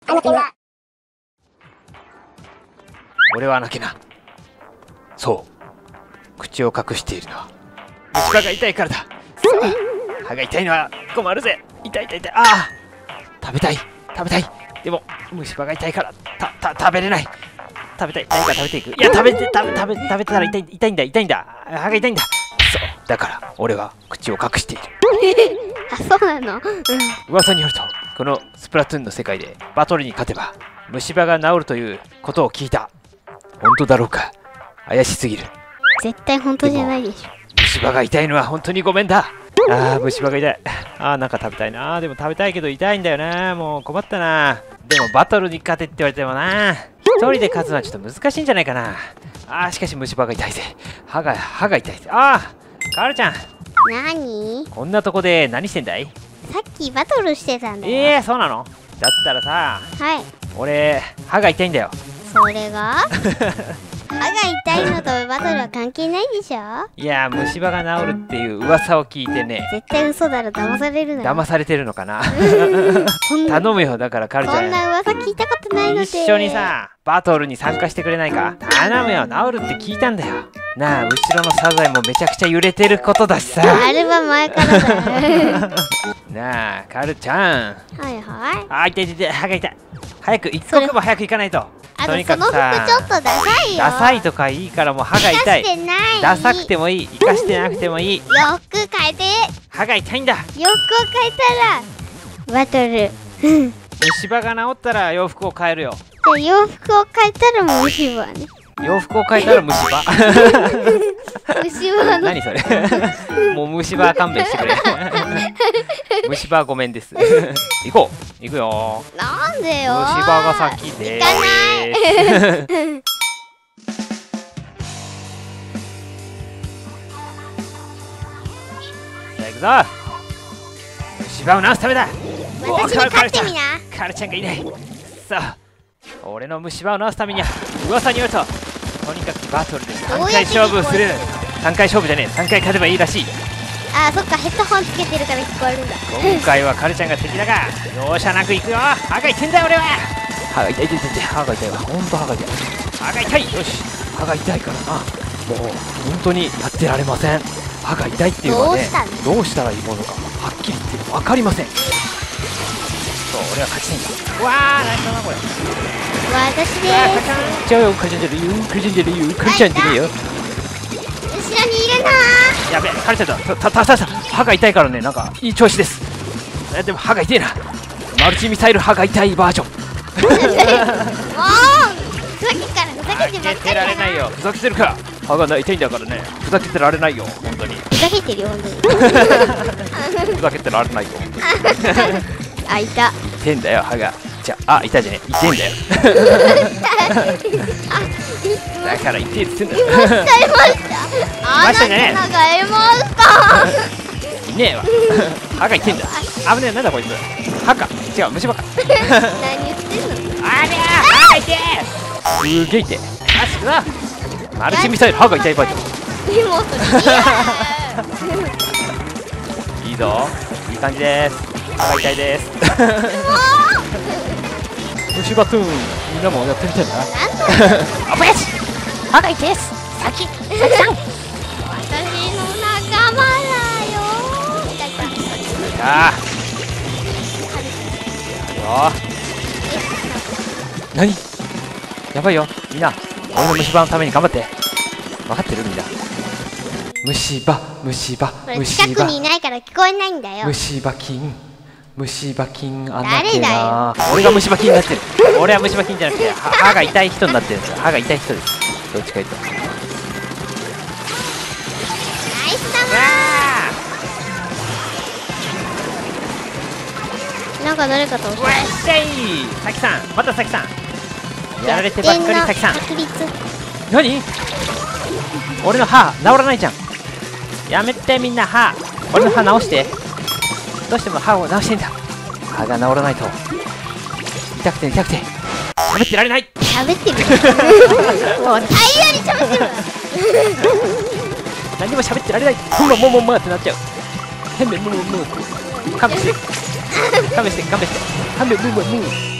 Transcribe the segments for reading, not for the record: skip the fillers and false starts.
アナケンだ。 俺はアナケナ。そう、口を隠しているのは虫歯が痛いからだ。さあ、歯が痛いのは困るぜ。痛い痛い痛い。ああ、食べたい食べたい。でも虫歯が痛いから食べれない。食べたい。何か食べていく。いや、食べてたら痛いんだ。歯が痛いんだ。そうだから俺は口を隠している。 あ、そうなの。 噂によると、このスプラトゥーンの世界でバトルに勝てば虫歯が治るということを聞いた。本当だろうか。怪しすぎる。 絶対本当じゃないでしょ。 虫歯が痛いのは本当にごめんだ。ああ、虫歯が痛い。ああ、なんか食べたいな。でも食べたいけど痛いんだよな。もう困ったな。でもバトルに勝てって言われてもな、一人で勝つのはちょっと難しいんじゃないかな。ああ、しかし虫歯が痛いぜ。歯が痛いぜ。ああ、カールちゃん、 なに？ こんなとこで何してんだい？ さっきバトルしてたんだよ。 そうなの？だったらさ、 はい。 俺歯が痛いんだよ。 それが歯が痛いのとバトルは関係ないでしょ。 いや、虫歯が治るっていう噂を聞いてね。 絶対嘘だろ。騙されるな。 騙されてるのかな。 そん頼むよ。だからカルちゃん、 そんな噂聞いたことないので。 一緒にさバトルに参加してくれないか。頼むよ。治るって聞いたんだよなあ。後ろのサザエもめちゃくちゃ揺れてることだしさ。 あれは前からだ。 なあ、カルちゃん。 はいはい。 あ、痛い。歯が痛い。早く一刻も早く行かないと。 あととにかその服くさ、 ちょっとダサいよ。 ダサいとかいいからもう歯が痛い。 生かしてない。 ダサくてもいい、生かしてなくてもいい。 洋服変えて。 歯が痛いんだ。 洋服を変えたらバトル。 虫歯が治ったら洋服を変えるよ。 じゃあ洋服を変えたら虫歯ね。 洋服を変えたら虫歯。 虫歯の。 何それ。もう虫歯勘弁してくれ。虫歯ごめんです。行くよ。 なんでよ。 虫歯が先で行かない。 さあ行くぞ。虫歯を治すためだ。 私に勝ってみな。 カルちゃんがいない。さあ、俺の虫歯を治すためには噂によると、とにかくバトルで3回勝負する。3回勝負じゃねえ、3回勝てばいいらしい。 あ、そっか、ヘッドホンつけてるから聞こえるんだ。 今回はカルちゃんが敵だが、容赦なくいくよ。歯が痛いんだよ俺は。歯が痛い。歯が痛いわ。ほんと歯が痛い。歯が痛い。よし、歯が痛いからな。もう本当にやってられません。歯が痛いっていうのはね、どうしたらいいものかはっきり言って分かりません。そう、俺は勝ちたいんだ。うわー、何だなこれ。 私でーす。ちゃうよ、カルちゃんじゃねえよ。カルちゃんじゃねえよ。カルちゃんじゃねえよ。 後ろにいるな。 やべえ、カルちゃんだ。歯が痛いからね、なんかいい調子です。でも歯が痛いな。マルチミサイル歯が痛いバージョン。 もうふざけっからふざけてばっかりられないよ。ふざけてるから。歯が痛いんだからね。ふざけてられないよ、本当に。 ふざけてるよ、本当に。 ふざけてられないよ。 あ、いた。 痛いんだよ、歯が。じゃあ、痛いじゃねえ。痛いんだよ。だから痛いっつってんだよ。 使いました。あなたがいました。 いねえわ。歯が痛いんだ。危ねえ、なんだこいつ。歯か。違う、虫歯か。 何言ってんの。 ありゃー、歯が痛い。すげえ痛い。よし、行くぞ。マルチミサイル歯が痛いバージョン。 でもいいぞ、いい感じです。歯が痛いです。虫歯トゥーン、みんなもやってみたいな。 あぶやし、歯が痛いです。先さん。私の仲間だよ。 ああ。やるよ。何？やばいよ、みんな。俺の虫歯のために頑張って。分かってるみんな。虫歯。 これ近くにいないから聞こえないんだよ。 虫歯菌あんな誰だよ。 俺が虫歯菌になってる。俺は虫歯菌じゃなくて歯が痛い人になってるんですよ。歯が痛い人です。どっちか言うと。 ナイスだな。なんか誰かと押した。 わっしゃい。さきさん、またさきさん。やられてばっかりさきさん。何？俺の歯治らないじゃん。やめてみんな。歯、俺の歯直して。どうしても歯を直してんだ。歯が治らないと痛くて喋ってられない。 喋ってる。もう大量に喋ってる。 何も喋ってられない。もってなっちゃう。勘弁して。勘弁して。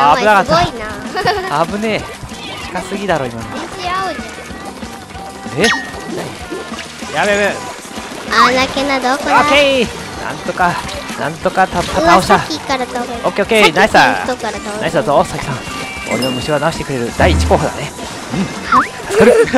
あー危なかっすごいな。 た。危ねえ。近すぎだろ今の。 全然合うじえ？やべやべ。 ゃん。けなどこオだ。 ッケー。なんとか倒した。 さっきから倒れる。 オッケーオッケー。ナイスだ。 人から倒れる。 ナイスだぞさきさん。俺の虫は直してくれる第一候補だね。助かる。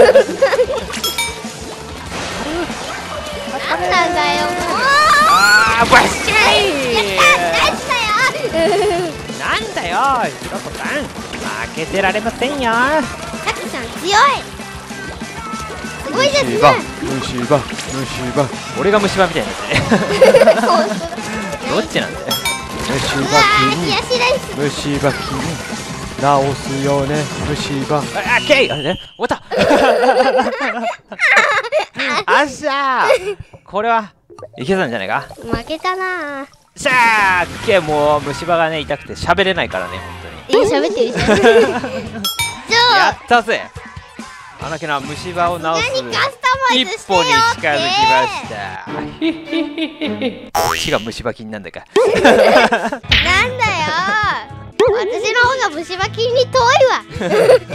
なんなんだよもう。 あーバッシやったナイスだよ。 ー。なんだよひろこさん、負けてられませんよ。 さきさん強い。すごいですね。 虫歯俺が虫歯みたいになってね。 本当だ。 どっちなんだよ。虫うわー、冷やしライス。 虫歯治すよね虫歯。あっけいあれ終わった。あっしゃー。これはいけたんじゃないか。 負けたな。 しゃーけもう虫歯がね痛くて喋れないからね本喋ってるじゃん。 当に。やったぜ。あなけな虫歯を治す何カスタマイズ一してよ歩にって。 近づきました。どっちが虫歯菌なんだか。 なんだよ。私の方が虫歯菌に遠いわ。うわよ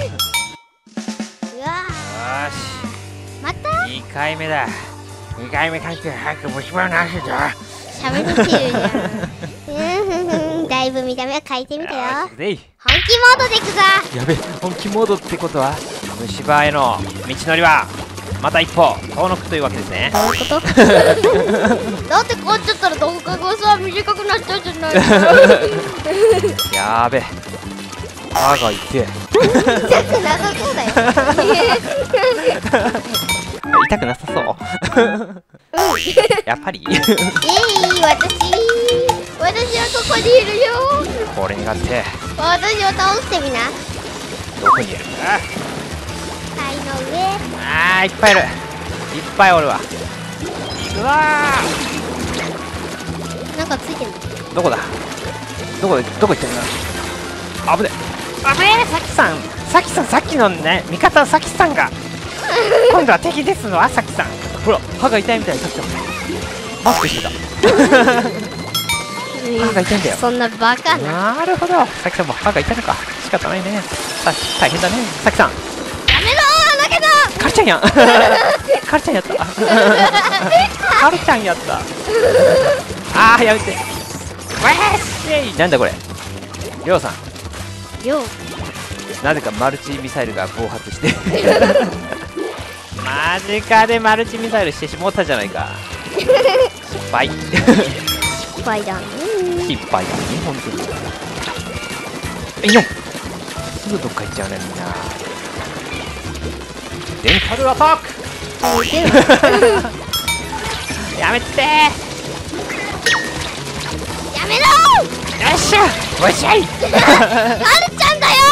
ーしまた 2回目だ。2回目関係早く虫歯を治すぞ。 喋ってるじゃん。だいぶ見た目は変えてみたよ。 よしぜい。 本気モードでいくぞ。 やべ本気モードってことは虫歯への道のりはまた一歩遠のくというわけですね。 どういうこと？だってこうちゃったら動画がさ短くなっちゃうじゃないか。 やべ歯が痛え。 痛くなさそうだよ。 痛くなさそうやっぱり私はここにいるよ。 これにがって私を倒してみな。 どこにいるんだ。 階の上。 あーいっぱいいる。いっぱいおるわ。うわなんかついてる。 ーどこだどこ行ってるな。危ねえさきさんさっきのね味方さきさんが今度は敵ですのさきさん。ほら歯が痛いみたい。さきさんマスクしてた。歯が痛いんだよ。 そんなバカな。 なるほどさきさんも歯が痛いのか。仕方ないね。大変だねさきさん。 やめろー。 けど。 カルちゃんやん。カルちゃんやった。カルちゃんやった。あーやめて。わーしなんだこれ。りょうさん。 よう。 なぜかマルチミサイルが暴発して。マジかでマルチミサイルしてしもったじゃないか。失敗。 失敗だね。 失敗だね本当に。よっ。すぐどっか行っちゃうねみんな。レンタルアタック。やめてやめろよっしゃわっしゃい。 はるちゃんだよ。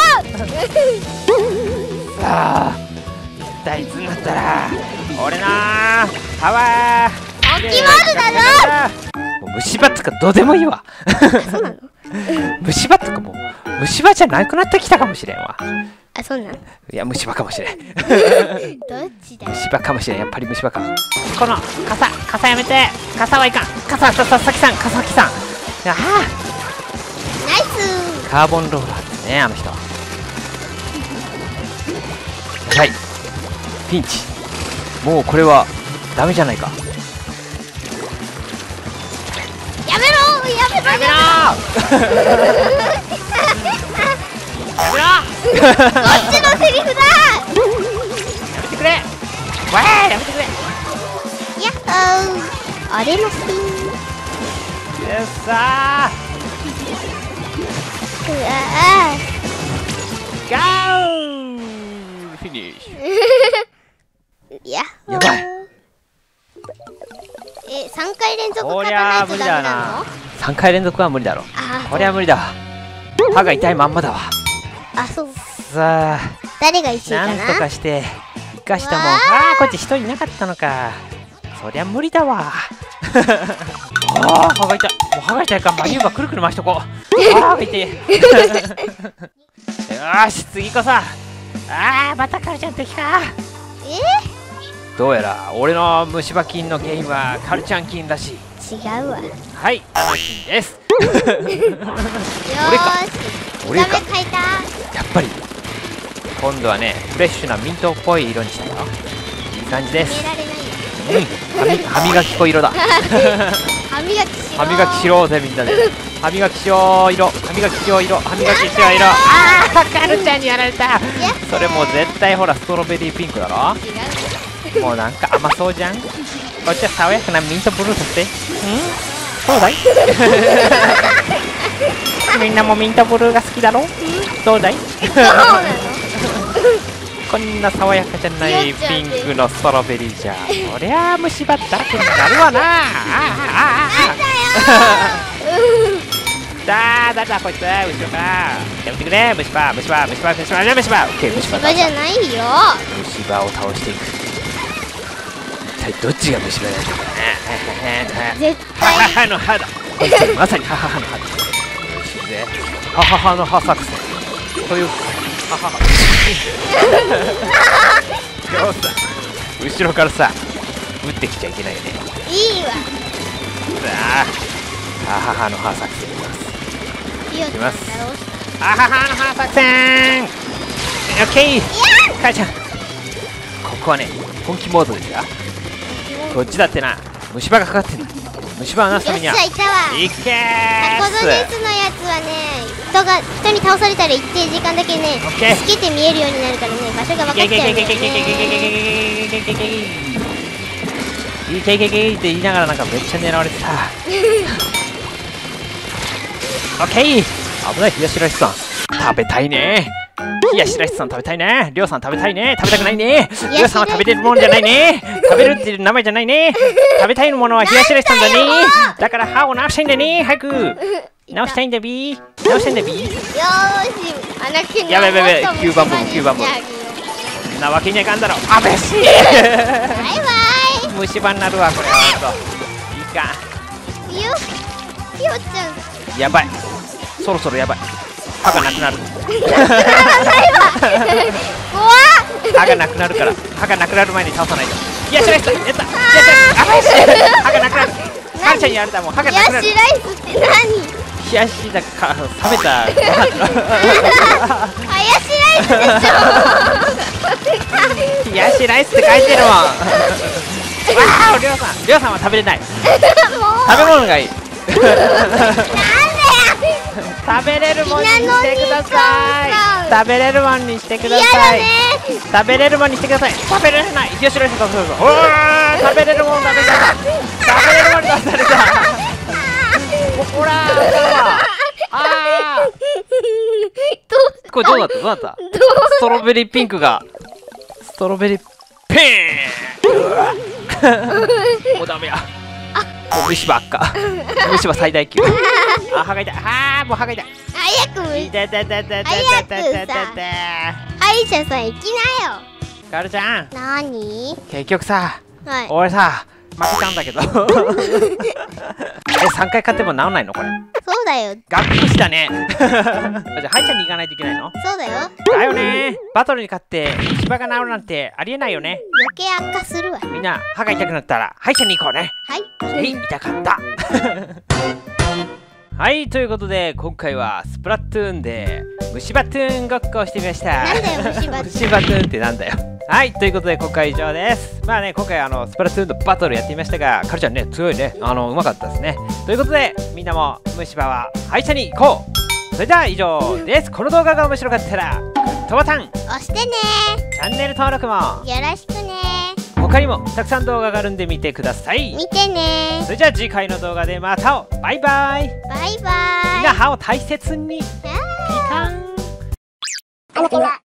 さあ一体いつになったら俺のパワーおきまるだぞ。 もう虫歯とかどうでもいいわ。 そうなの？ 虫歯とかもう虫歯じゃなくなってきたかもしれんわ。 あ、そうなの？ いや虫歯かもしれん。 どっちだ？ 虫歯かもしれん。やっぱり虫歯か。この傘やめて。傘はいかん。傘ささきさんさきさん。あナイス。 カーボンローラーですねあの人。やばいピンチ。もうこれはダメじゃないか。 やめろやめろやめろこっちのセリフだ。 やめてくれ。わーやめてくれ。 やっほー。あれのスピン。 よっさうわーガーフィニッシュ。 やっほー。 やばい。 3回連続こり勝たないとゃ無理だダメなの？ な。3回連続は無理だろ。 あこりゃ無理だわ。歯が痛いまんまだわ。 あ、そう。 さあ誰が1位かなんな？ とかして生かしたもん。 わああこっち人いなかったのか。そりゃ無理だわ。ああ歯が痛い。もう歯が痛いからマリウバくるくる回しとこう。歯が痛い。よーし次こそ。ああまたカルちゃん敵か。どうやら俺の虫歯菌の原因はカルちゃん菌らしい。 違うわ。 はいあの菌です。 よーし。 俺か見た目変えた。 やっぱり今度はねフレッシュなミントっぽい色にしたよ。いい感じです。 寝られないよ。 歯磨き粉色だ。 歯磨きしろ。 歯磨きしろうぜみんなで。歯磨きしよう色。歯磨きしよう色。歯磨きしよう色。ああカルちゃんにやられた。それもう絶対ほらストロベリーピンクだろ。 違う。 もうなんか甘そうじゃん。こっちは爽やかなミントブルーさせて。そうだい。みんなもミントブルーが好きだろ。どうだい。 そうなの。 こんな爽やかじゃないピンクのストロベリーじゃこりゃ虫歯だらけになるわな。だこいつ後ろからやめてくれ。虫歯オッケー虫歯じゃないよ。 虫歯を倒していく。一体どっちが虫歯なんだろうね。 絶対。 母の歯だ。まさに母の歯だ。よしぜ母の歯作戦という母後ろからさ撃ってきちゃいけないよね。 いいわ。 さあ母の歯作戦いきます。 いきます。母の歯作戦オッケー。母ちゃんここはね本気モードですよ。こっちだってな虫歯がかかってんの。虫歯をなすためにはよっしゃいたわ。 いけータコドネスのやつはね人に倒されたら一定時間だけねオッケー透けて見えるようになるからね場所が分かっちゃうんだよね。 いけって言いながらなんかめっちゃ狙われてた。オッケー。危ない。冷やしライスさん食べたいね。冷やしライスさん食べたいね。りょうさん食べたいね。食べたくないね。りょうさんは食べれるもんじゃないね。食べるっていう名前じゃないね。食べたいものは冷やしライスさんだね。だから歯を直したいんだね。早く直したいんだビー。直したいんだビー。 よーし穴毛やべ9番も9番もなわけにはいかんだろ。あべしバイバイ。 虫歯になるわこれは。ほんといいかひよちゃんやばい。そろそろやばい。歯がなくなる。 怖っ。 歯がなくなるから歯がなくなる前に倒さないと。いやしらいしたやった。いやしらいあばいし歯がなくなる。カルちゃんにやられたもん歯がなくなる。 冷やしライスって何？ 冷やしだか冷めたご飯。 ハヤシライスでしょ。 冷やしライスって書いてるもん。わあ、りょうさんは食べれない。食べ物がいい。食べれるもんにしてください。食べれるもんにしてください。食べれるもんにしてください。食べれない。冷やしライス食べれる。おー、食べれるもん食べれた。食べれるもん食べれた。ほらあー、これどうなった？ストロベリーピンクがストロベリーピンもうダメや。もう虫歯赤。虫歯最大級。あ、歯が痛い。あー、もう歯が痛い。 早く痛い痛い痛い痛い痛い痛い痛い痛い痛い。 歯医者さん行きなよ。 カルちゃん、 なに？ 結局さ、 はい。 俺さ負けたんだけど。3回買っても治んないのこれ？ そうだよ。 がっくしだね。じゃあ歯医者に行かないといけないの？ そうだよ。 だよね。バトルに勝って虫歯が治るなんてありえないよね。 余計悪化するわ。 みんな歯が痛くなったら歯医者に行こうね。 はい。 痛かった。はい、ということで今回はスプラトゥーンで虫歯トゥーンごっこをしてみました。 なんだよ虫歯トゥーン。 虫歯トゥーンってなんだよ。はい、ということで今回以上です。まあね、今回スプラトゥーンのバトルやってみましたが、カルちゃんね、強いね。うまかったですね。ということで、みんなも虫歯は歯医者に行こう。それでは以上です。この動画が面白かったら、グッドボタン、 押してね。 チャンネル登録も、 よろしくね。 他にもたくさん動画があるんで見てください。 見てね。 それじゃあ次回の動画でまた会おう。バイバイ。 バイバイ。 みんな歯を大切に。ピカン。